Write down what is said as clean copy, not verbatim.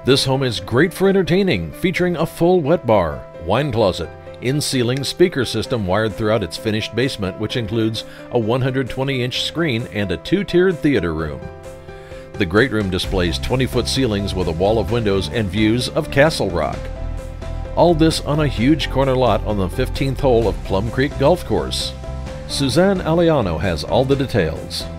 This home is great for entertaining, featuring a full wet bar, wine closet, in-ceiling speaker system wired throughout its finished basement, which includes a 120-inch screen and a 2-tiered theater room. The great room displays 20-foot ceilings with a wall of windows and views of Castle Rock. All this on a huge corner lot on the 15th hole of Plum Creek Golf Course. Suzanne Alliano has all the details.